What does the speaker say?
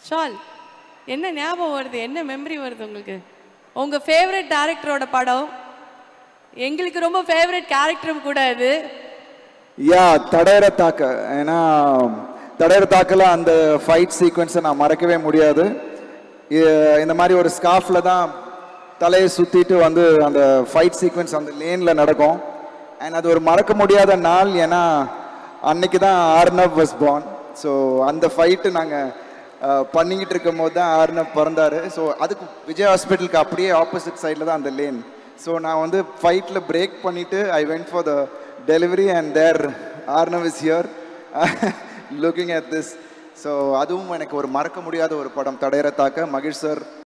Shawl என்ன ஞாபகம் வருது, என்ன மெமரி வருது உங்களுக்கு? உங்கள் ஃபேவரட் டேரக்டரோட படம், எங்களுக்கு ரொம்ப ஃபேவரட் கேரக்டரும் கூட அது. யா தடையற தாக்க. ஏன்னா தடையற தாக்கல அந்த ஃபைட் சீக்வன்ஸை நான் மறக்கவே முடியாது. இந்த மாதிரி ஒரு ஸ்கார்ஃபில் தான் தலையை சுற்றிட்டு வந்து அந்த ஃபைட் சீக்வன்ஸ் அந்த லேனில் நடக்கும். அண்ட் அது ஒரு மறக்க முடியாத நாள். ஏன்னா அன்னைக்கு தான் ஆர்னவ் வாஸ் பார்ன். ஸோ அந்த ஃபைட்டு நாங்கள் பண்ணிக்கிட்டு இருக்கும் போது தான் ஆர்னவ் பிறந்தார். ஸோ அதுக்கு விஜய் ஹாஸ்பிட்டலுக்கு அப்படியே ஆப்போசிட் சைடில் தான் அந்த லேன். ஸோ நான் வந்து ஃபைட்டில் பிரேக் பண்ணிவிட்டு I went for the delivery and there Arnav is here looking at this. So அதுவும் எனக்கு ஒரு மறக்க முடியாத ஒரு படம், தடையற தாக்க. மகிழ் சார்